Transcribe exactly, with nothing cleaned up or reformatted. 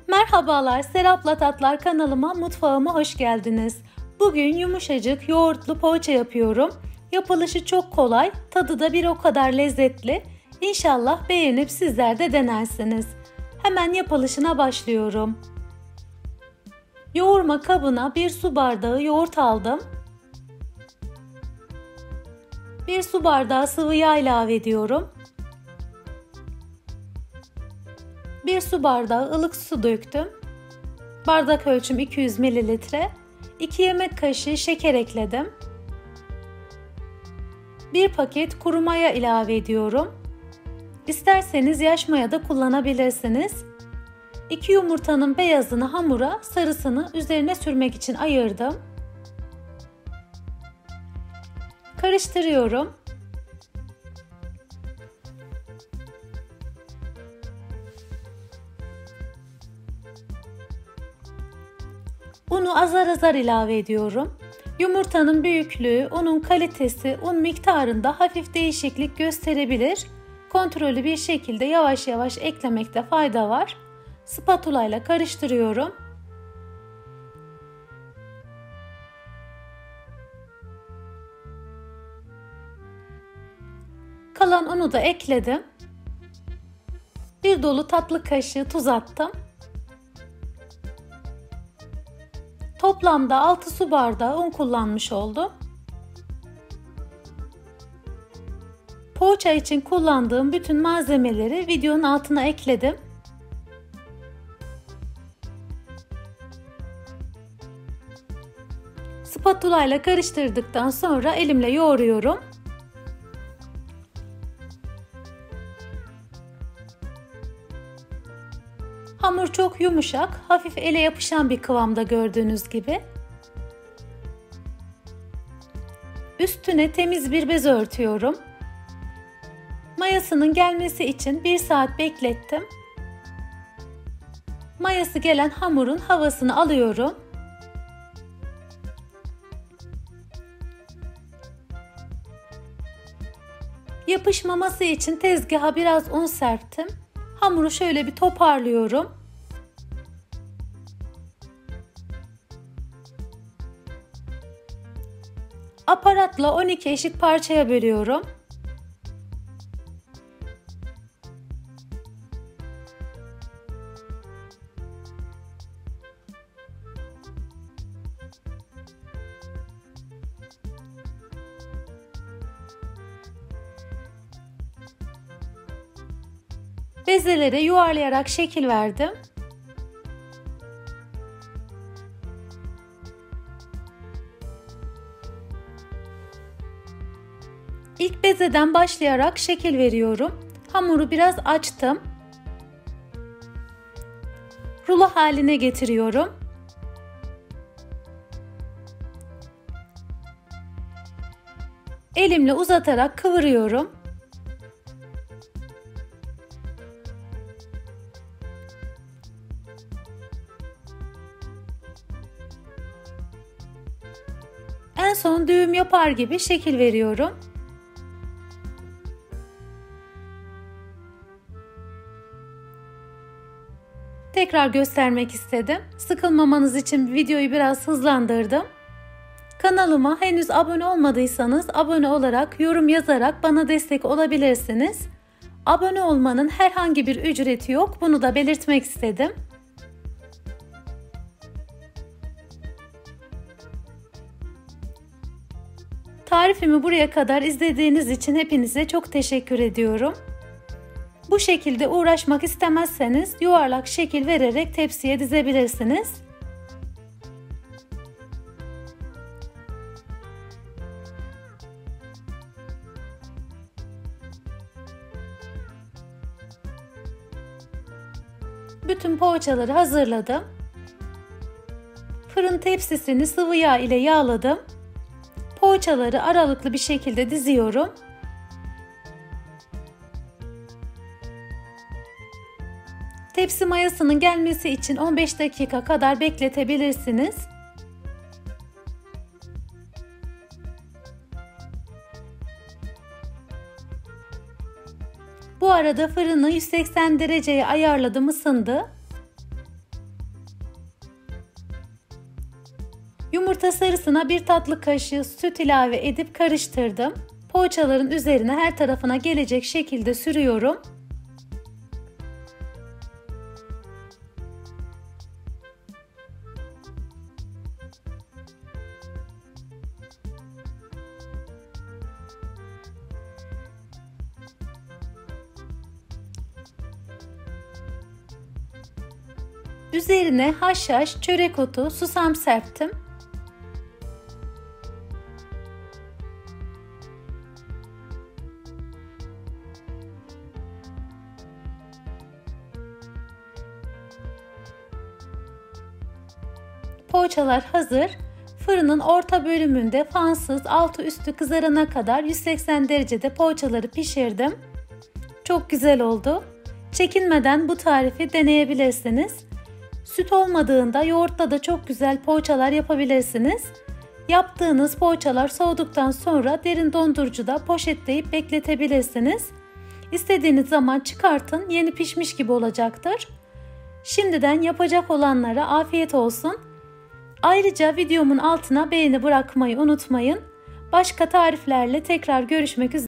Merhabalar, Serap'la Tatlar kanalıma, mutfağıma hoş geldiniz. Bugün yumuşacık yoğurtlu poğaça yapıyorum. Yapılışı çok kolay, tadı da bir o kadar lezzetli. İnşallah beğenip sizler de denersiniz. Hemen yapılışına başlıyorum. Yoğurma kabına bir su bardağı yoğurt aldım. bir su bardağı sıvı yağ ilave ediyorum. bir su bardağı ılık su döktüm. Bardak ölçüm iki yüz mililitre. iki yemek kaşığı şeker ekledim. bir paket kuru maya ilave ediyorum. İsterseniz yaş maya da kullanabilirsiniz. iki yumurtanın beyazını hamura, sarısını üzerine sürmek için ayırdım. Karıştırıyorum. Unu azar azar ilave ediyorum. Yumurtanın büyüklüğü, unun kalitesi, un miktarında hafif değişiklik gösterebilir. Kontrollü bir şekilde yavaş yavaş eklemekte fayda var. Spatula ile karıştırıyorum. Kalan unu da ekledim. Bir dolu tatlı kaşığı tuz attım. Toplamda altı su bardağı un kullanmış oldum. Poğaça için kullandığım bütün malzemeleri videonun altına ekledim. Spatula ile karıştırdıktan sonra elimle yoğuruyorum. Hamur çok yumuşak, hafif ele yapışan bir kıvamda gördüğünüz gibi. Üstüne temiz bir bez örtüyorum. Mayasının gelmesi için bir saat beklettim. Mayası gelen hamurun havasını alıyorum. Yapışmaması için tezgaha biraz un serptim. Hamuru şöyle bir toparlıyorum. Aparatla on iki eşit parçaya bölüyorum. Bezelere yuvarlayarak şekil verdim. İlk bezeden başlayarak şekil veriyorum. Hamuru biraz açtım. Rulo haline getiriyorum. Elimle uzatarak kıvırıyorum. En son düğüm yapar gibi şekil veriyorum. Tekrar göstermek istedim. Sıkılmamanız için videoyu biraz hızlandırdım. Kanalıma henüz abone olmadıysanız abone olarak, yorum yazarak bana destek olabilirsiniz. Abone olmanın herhangi bir ücreti yok. Bunu da belirtmek istedim. Tarifimi buraya kadar izlediğiniz için hepinize çok teşekkür ediyorum. Bu şekilde uğraşmak istemezseniz yuvarlak şekil vererek tepsiye dizebilirsiniz. Bütün poğaçaları hazırladım. Fırın tepsisini sıvı yağ ile yağladım. Poğaçaları aralıklı bir şekilde diziyorum. Tepsi mayasının gelmesi için on beş dakika kadar bekletebilirsiniz. Bu arada fırını yüz seksen dereceye ayarladım, ısındı. Yumurta sarısına bir tatlı kaşığı süt ilave edip karıştırdım. Poğaçaların üzerine her tarafına gelecek şekilde sürüyorum. Üzerine haşhaş, çörek otu, susam serptim. Poğaçalar hazır. Fırının orta bölümünde fansız altı üstü kızarana kadar yüz seksen derecede poğaçaları pişirdim. Çok güzel oldu. Çekinmeden bu tarifi deneyebilirsiniz. Süt olmadığında yoğurtla da çok güzel poğaçalar yapabilirsiniz. Yaptığınız poğaçalar soğuduktan sonra derin dondurucuda poşetleyip bekletebilirsiniz. İstediğiniz zaman çıkartın, yeni pişmiş gibi olacaktır. Şimdiden yapacak olanlara afiyet olsun. Ayrıca videomun altına beğeni bırakmayı unutmayın. Başka tariflerle tekrar görüşmek üzere.